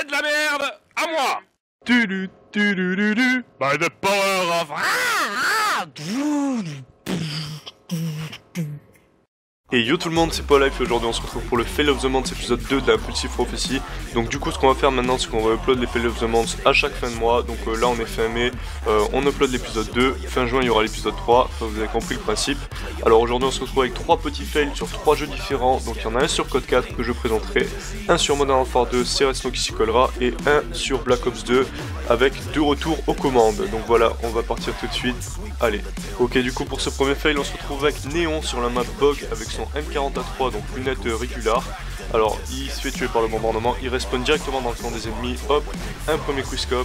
c'est de la merde. À moi. By the power of... Et yo tout le monde, c'est Paul Life et aujourd'hui on se retrouve pour le Fail of the Month épisode 2 d'Impulsive Prophecy. Donc du coup ce qu'on va faire maintenant c'est qu'on va upload les Fail of the Month à chaque fin de mois. Donc là on est fin mai, on upload l'épisode 2, fin juin il y aura l'épisode 3, enfin, vous avez compris le principe. Alors aujourd'hui on se retrouve avec 3 petits fails sur 3 jeux différents. Donc il y en a un sur Code 4 que je présenterai, un sur Modern Warfare 2, c'est Snow qui s'y collera, et un sur Black Ops 2 avec 2 retours aux commandes. Donc voilà, on va partir tout de suite. Allez. Ok, du coup pour ce premier fail on se retrouve avec Néon sur la map Bog avec son M40A3, donc lunettes régular. Alors il se fait tuer par le bombardement, il respawn directement dans le camp des ennemis, hop, un premier quickscope,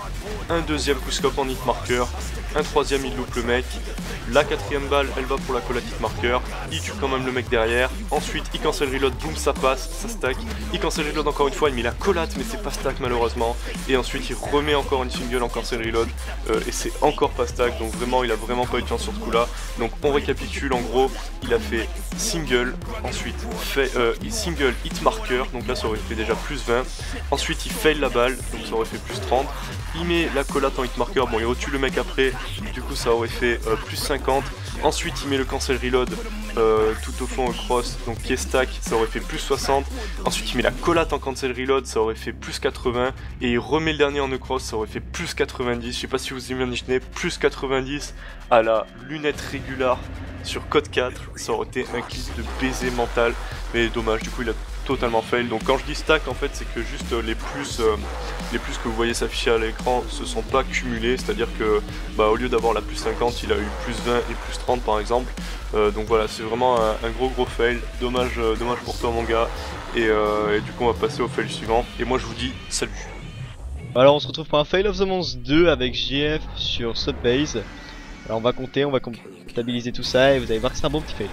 un deuxième quickscope en hit marker, un troisième il loupe le mec, la quatrième balle elle va pour la collate hit marker, il tue quand même le mec derrière, ensuite il cancel reload, boum ça passe, ça stack, il cancel reload encore une fois, il met la collate mais c'est pas stack malheureusement, et ensuite il remet encore une single en cancel reload, et c'est encore pas stack, donc vraiment il a vraiment pas eu de chance sur ce coup là. Donc on récapitule, en gros il a fait single, ensuite fait single hit marker, donc là ça aurait fait déjà plus 20, ensuite il fail la balle, donc ça aurait fait plus 30, il met la collate en hit marker, bon il retue le mec après, du coup ça aurait fait plus 50, ensuite il met le cancel reload tout au fond au cross, donc qui est stack, ça aurait fait plus 60, ensuite il met la collate en cancel reload, ça aurait fait plus 80, et il remet le dernier en cross, ça aurait fait plus 90, je sais pas si vous imaginez, plus 90 à la lunette régular sur Code 4, ça aurait été un clip de baiser mental, mais dommage, du coup il a totalement fail. Donc quand je dis stack en fait c'est que juste les plus que vous voyez s'afficher à l'écran se sont pas cumulés, c'est à dire que bah, au lieu d'avoir la plus 50 il a eu plus 20 et plus 30 par exemple, donc voilà c'est vraiment un gros fail, dommage pour toi mon gars, et du coup on va passer au fail suivant et moi je vous dis salut. Alors on se retrouve pour un Fail of the Month 2 avec JF sur Subbase. Alors on va compter, on va comptabiliser tout ça et vous allez voir que c'est un bon petit fail.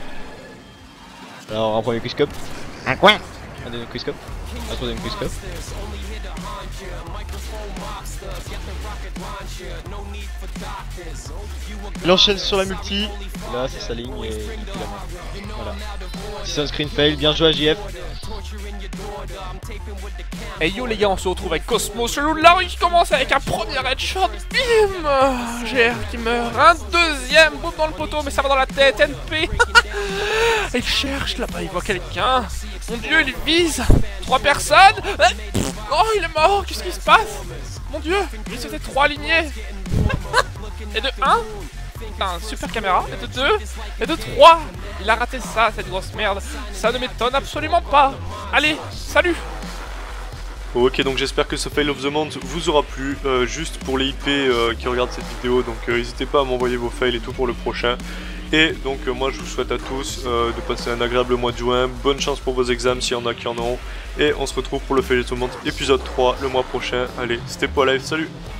Alors un premier quickscope, Un coin. un deuxième quickscope, un troisième quickscope. Il enchaîne sur la multi, là c'est sa ligne et il fait la main. Voilà. Si c'est un screen fail, bien joué à JF. Et yo les gars, on se retrouve avec Cosmos. Là il commence avec un premier headshot, bim, GR qui meurt, un deuxième, boum dans le poteau, mais ça va dans la tête, NP. Il cherche là-bas, il voit quelqu'un. Mon dieu, il vise 3 personnes. Oh, il est mort, qu'est-ce qui se passe? Mon dieu, il se fait 3 lignées. Et de 1, putain, super caméra. Et de 2, et de 3. Il a raté ça, cette grosse merde. Ça ne m'étonne absolument pas. Allez, salut. Ok, donc j'espère que ce Fail of the Month vous aura plu, juste pour les IP qui regardent cette vidéo, donc n'hésitez pas à m'envoyer vos fails et tout pour le prochain. Et donc moi je vous souhaite à tous de passer un agréable mois de juin, bonne chance pour vos examens s'il y en a qui en ont, et on se retrouve pour le Fail of the Month épisode 3 le mois prochain. Allez, c'était Paul Life, salut.